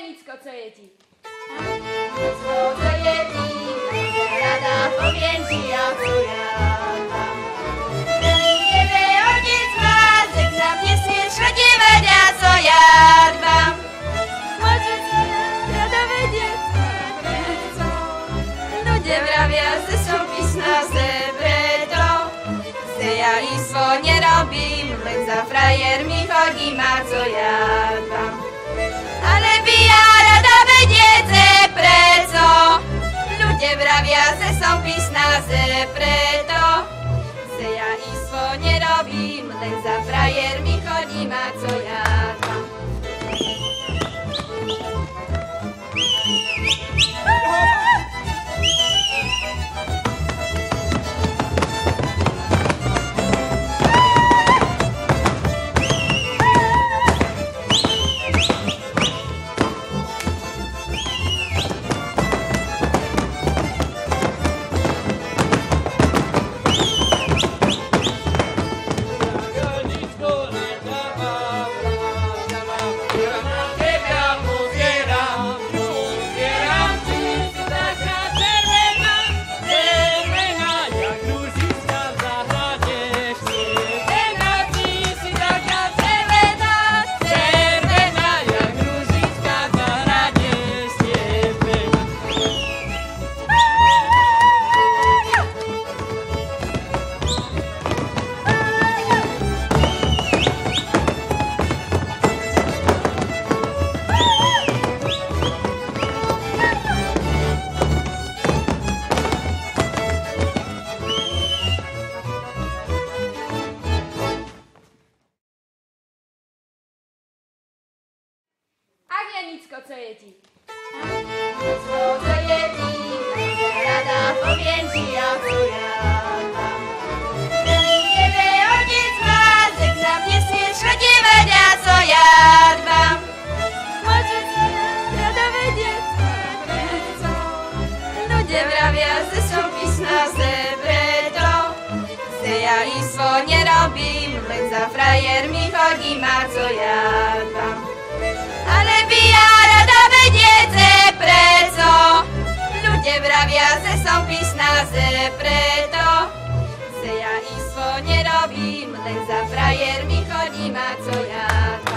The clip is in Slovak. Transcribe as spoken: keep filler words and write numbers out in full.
Janicko, co je ti? Co to je ti? Rada poviem ti, ako ja mám. Tebe otec má, tak nám nesmieš chodívať, a co ja dbám. Môže sa rada vedieť, prečo? Ľudia vravia, že som pyšná, že preto, že ja istvo nerobím, len za frajermi chodím, a co ja dbám. Ale by ja rada vedieť, že prečo, ľudia vravia, že som pyšná, že preto, že ja istvo nerobím, len za frajermi chodím, a co ja dbám. Janicko, co je ti? Co to je ti? Rada poviem ti, ako ja mám. Tebe otec má, tak nám nesmieš chodívať, a co ja dbám. Môže sa rada vedieť, prečo? Ľudia vravia, že som pyšná, že preto, že ja istvo nerobím, len za frajermi chodím, a co ja dbám. Ale by ja rada vedieť, že prečo, ľudia vravia, že som pyšná, že preto, že ja istvo nerobím, len za frajermi chodím, a co ja dbám.